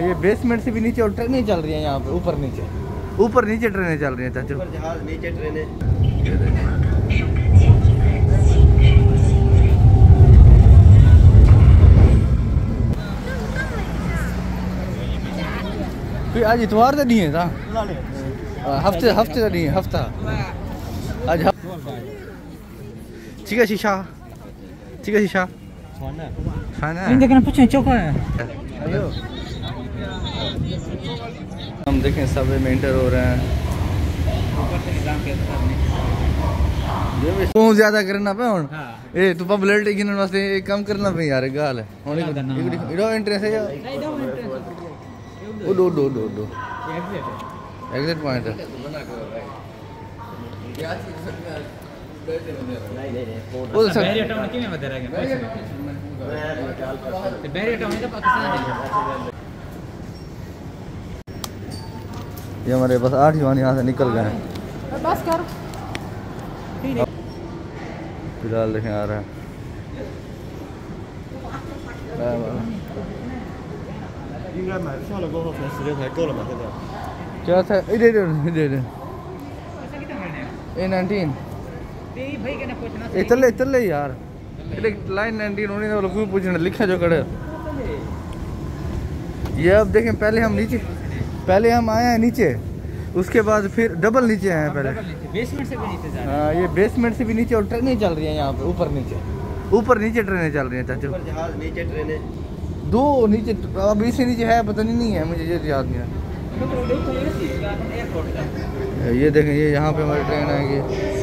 ये बेसमेंट से भी नीचे और ट्रेनें चल रही हैं यहाँ पे, ऊपर नीचे ट्रेनें चल रही हैं चाचू। जहाज नीचे ट्रेनें। आज इतवार तो नहीं है था, हफ्ते तो नहीं है, हफ्ता आज ठीक है शीशा खाना हम देखें सबवे में इंटर हो रहे हैं। बहुत ज्यादा करना पे हुन ए तू पॉपुलैरिटी गिनन वास्ते एक काम करना पे यार गाल है हुन इडो एंट्रेंस है या ओ दो एग्जिट पॉइंट है। वो बैरियर टाउन किने बता रहा है बैरियर टाउन का पाकिस्तान है। ये हमारे बस 8 जवान यहाँ से निकल गए हैं। बस कर फिलहाल देखें आ रहा है क्या था इधर A19 चले यार लाइन 19 होने वाला क्यों पूछना लिखा जो करे। ये अब देखें पहले हम आए हैं नीचे, उसके बाद फिर डबल नीचे आए हैं पहले बेसमेंट से भी नीचे जा रहे हैं। हाँ ये बेसमेंट से भी नीचे और ट्रेनें चल रही हैं यहाँ पे, ऊपर नीचे ट्रेनें चल रही हैं चाचू। जहाज नीचे ट्रेनें दो नीचे, अब इससे नीचे है पता नहीं है मुझे ये याद नहीं है। ये देखें ये यहाँ पे हमारी ट्रेन आएगी।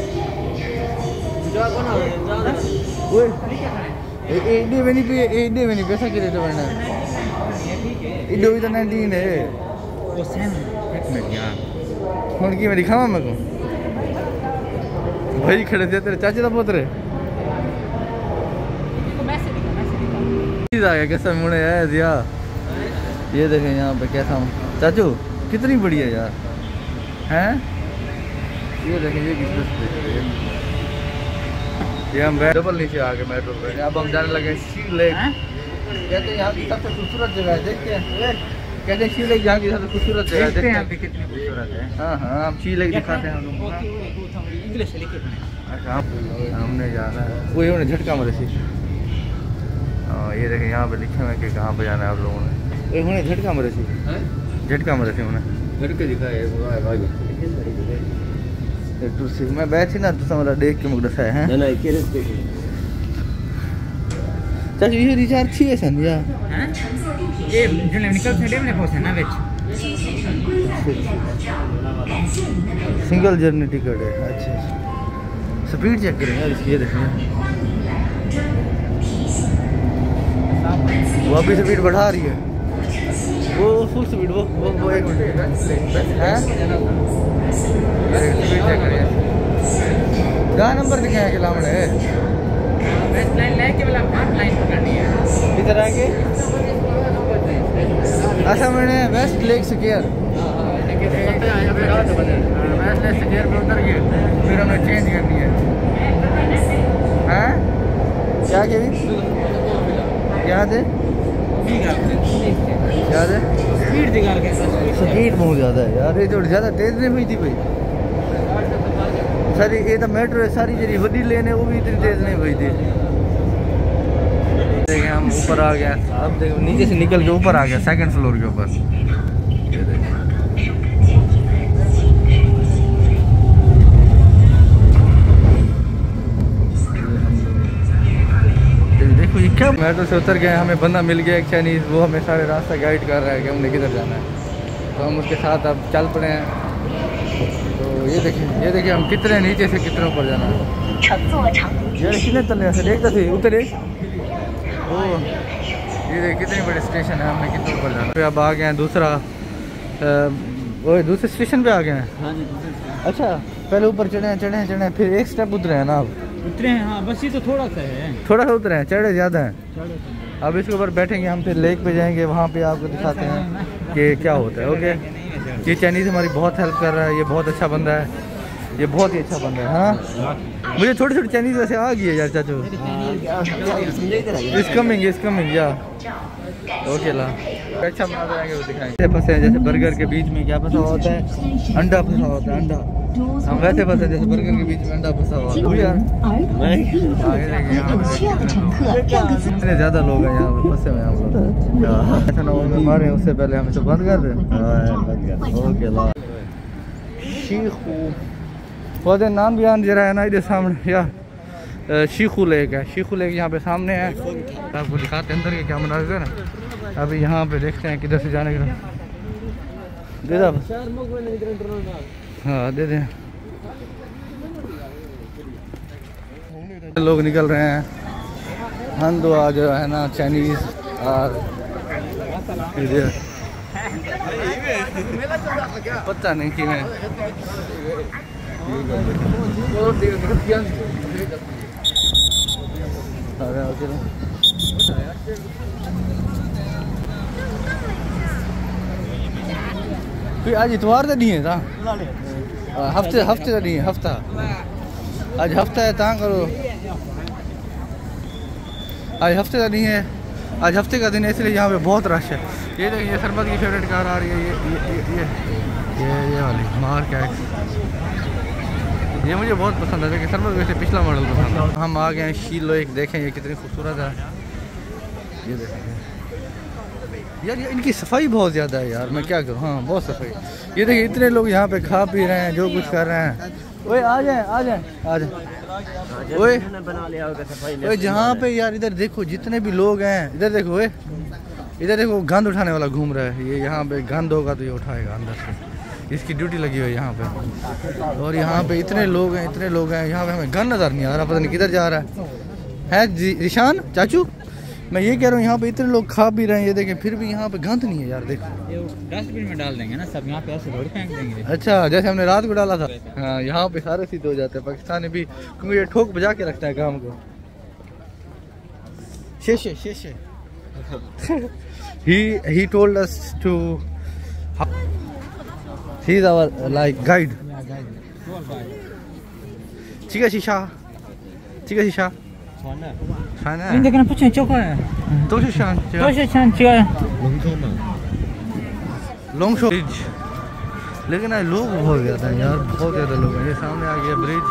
पैसा के रेट बढ़ना इधो भी तो 19 है की मैं दिखावा मेरे को भाई खड़े थे तेरे चाचे का पोतरे आ गया कैसा मुड़े है दिया। ये देखें यहाँ पे कैसा हूँ चाचू कितनी बढ़िया यार हैं। ये देखें ये ये हम डबल नीचे आ गए मेट्रो पे। अब हम जाने लगे सी लेक। कहते हैं यहाँ की सबसे खूबसूरत जगह है, देखते हैं कहते हैं सी लेक यहाँ की सबसे खूबसूरत जगह है, देखते हैं अभी कितनी खूबसूरत है। हाँ हम सी लेक दिखाते हैं हम लोग। अच्छा हमने जाना है वो उन्हें झटका मारे सी। ये देखें यहाँ पे लिखे हुए कि कहाँ पे जाना है आप लोगों ने। उन्हें झटका मारे सी उन्हें झटके दिखाए मैं बैठी ना तो समझ देख के मुझे दसा है चाचू ये रिचार्ज थी है सन या ये जने निकल से डेम ने पहुंचे ना विच सिंगल जर्नी टिकट है। अच्छा स्पीड चेक करें यार इसकी, ये देखिए वो अभी स्पीड बढ़ा रही है, वो फुल स्पीड वो 1 मिनट है स्पीड चेक करिए। क्या नंबर दिखाया कि लामड़े वेस्ट लाइन लेके वाला पार्क लाइन पकड़नी है इधर आके। अच्छा मैंने West Lake Square West Lake Square पे उतर गए, फिर हमें चेंज करनी है। हैं क्या क्या याद है स्पीड बहुत ज़्यादा है यार, ये थोड़ी ज़्यादा तेज़ नहीं हुई थी भाई। सारी ये तो मेट्रो है सारी जी वही लेन है वो भी इतनी तेज़ नहीं हुई थी। देखें हम ऊपर आ गया, अब देखो नीचे से निकल के ऊपर आ गया 2nd फ्लोर के ऊपर। देखो ये क्या मेट्रो से उतर गए, हमें बंदा मिल गया एक चाइनीज़, वो हमें सारे रास्ता गाइड कर रहा है कि हमने किधर जाना है, तो हम उसके साथ अब चल पड़े हैं। तो ये देखिए हम कितने नीचे से कितने ऊपर जाना है यार, कितने चलने से देखता थे उतरे। ओ ये देखिए कितनी बड़ी स्टेशन है, हमने कितने ऊपर जाना है। अब आ गए हैं दूसरे स्टेशन पे आ गए हैं। हाँ जी अच्छा पहले ऊपर चढ़े हैं फिर एक स्टेप उतरे हैं ना, अब उतरे हैं। हाँ बस ये तो थोड़ा सा उतरे हैं, चढ़े ज़्यादा हैं। अब इसके ऊपर बैठेंगे हम, फिर लेक पे जाएंगे, वहाँ पे आपको दिखाते हैं कि क्या होता है। ओके ये चाइनीज़ हमारी बहुत हेल्प कर रहा है, ये बहुत अच्छा बंदा है, ये बहुत ही अच्छा बंदा है। हाँ मुझे थोड़ी थोड़ी चाइनीज़ वैसे आ गई है यार चाचू। इस कमिंग या ओके ला अच्छा बना देंगे वो दिखाएंगे। फंसे हैं जैसे बर्गर के बीच में क्या फंसा होता है, अंडा फंसा होता है, अंडा हम वैसे फंसे जैसे बर्गर के बीच में अंडा फंसा हुआ है यार। इतने ज़्यादा लोग हैं यहाँ पे फंसे हुए हम लोग, ऐसा ना हो हमारे उससे पहले हमें तो बंद कर दें। ओके ला शीखू वो नाम भी आन जरा है ना इधर सामने या शीखू लेक है, शीखू लेक यहाँ पे सामने है। आपको दिखाते हैं अंदर के क्या मनाज़िर है ना। अभी यहाँ पे देखते हैं किधर से जाने का। दे दो हाँ दे दें। लोग निकल रहे हैं हंदो आज है ना चाइनीज और पता नहीं कि मैं आज इतवार तो नहीं है था, हफ्ते तो नहीं है, हफ्ता आज हफ्ता है ता करो, आज हफ्ते का नहीं है, आज हफ्ते का दिन है इसलिए यहाँ पे बहुत रश है। ये देखिए सरबत की फेवरेट कार आ रही है, ये वाली मार क्या, ये मुझे बहुत पसंद है। देखिए सरबत वैसे पिछला मॉडल पसंद है। हम आ गए हैं शील लेक, देखें ये कितनी खूबसूरत है। ये देखें यार ये इनकी सफाई बहुत ज़्यादा है यार, मैं क्या करूँ। हाँ बहुत सफाई। ये देखिए इतने लोग यहाँ पे खा पी रहे हैं, जो कुछ कर रहे हैं। ओए आ जाए आ जाए आ जाए। ओए ओए जहाँ पे यार इधर देखो जितने भी लोग हैं, इधर देखो ओए, इधर देखो गंद उठाने वाला घूम रहा है। ये यहाँ पे गंद होगा तो ये उठाएगा अंदर से, इसकी ड्यूटी लगी हुई है यहाँ पे। और यहाँ पे इतने लोग हैं, इतने लोग हैं। यहाँ पे हमें गन नज़र नहीं आ रहा, पता नहीं किधर जा रहा है जी रिशान चाचू। मैं ये कह रहा हूँ यहाँ पे इतने लोग खा भी रहे हैं, ये देखें फिर भी यहाँ पे गंद नहीं है यार। देखो डस्टबिन में डाल देंगे ना सब, यहाँ पे ऐसे थोड़ी फेंक देंगे। अच्छा जैसे हमने रात को डाला था। हाँ यहाँ पे सारे सीधे हो जाते हैं पाकिस्तानी भी, क्योंकि ये ठोक बजा के रखता है काम को। शेशे शेशे he told us to he is our like guide। ठीक है शीशा, ठीक है शीशा 근데 그냥 붙이면 쪼가요. 도시산 도시산 찍어요. लॉन्ग शो ब्रिज, लेकिन आज लोग बहुत ज़्यादा हैं यार, बहुत ज़्यादा लोग हैं। ये सामने आ गया ब्रिज,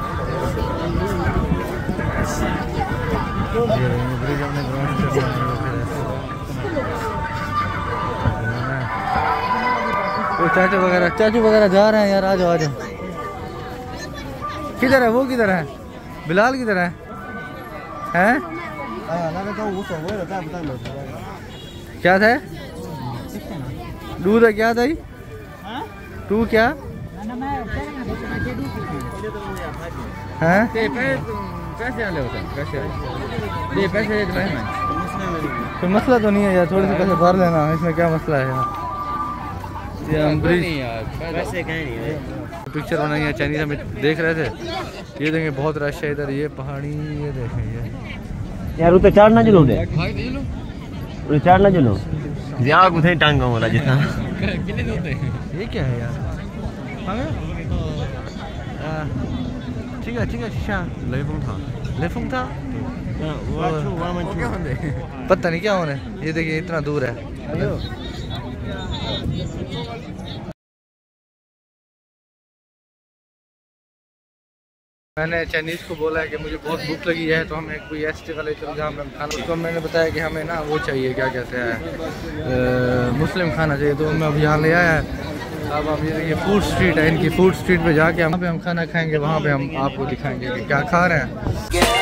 ब्रिज हमने क्रॉस कर लिया। वो चाचू वगैरह जा रहे हैं यार। आ जाओ आ जाओ। किधर है वो, किधर है बिलाल, किधर है हैं? क्या था दूध है, क्या था तू क्या है? पैसे वाले होते हैं, पैसे तो मसला तो नहीं है यार, थोड़े से पैसे भर लेना, इसमें क्या मसला है यार। ये हम ब्रिज पिक्चर बनाई है चाइनीज, हमें देख रहे थे। ये देखें बहुत रश है इधर, ये पहाड़ी, ये देखें ये यार उते चढ़ना चलो दे उते चढ़ना चलो यहाँ कुछ टांगा वाला जितना ये क्या है यार। ठीक है शीशा लेफुंग था पता नहीं क्या होने। ये देखिए इतना दूर है। मैंने चाइनीज़ को बोला है कि मुझे बहुत भूख लगी है, तो हमें कोई ऐसी जगह ले चलो जहाँ मैं खाना। उसको मैंने बताया कि हमें ना वो चाहिए, क्या कहते हैं मुस्लिम खाना चाहिए, तो मैं अब यहाँ ले आया है। अब हम ये फूड स्ट्रीट है, इनकी फूड स्ट्रीट पे जाके वहाँ पे हम खाना खाएंगे, वहाँ पे हम आपको दिखाएंगे कि क्या खा रहे हैं।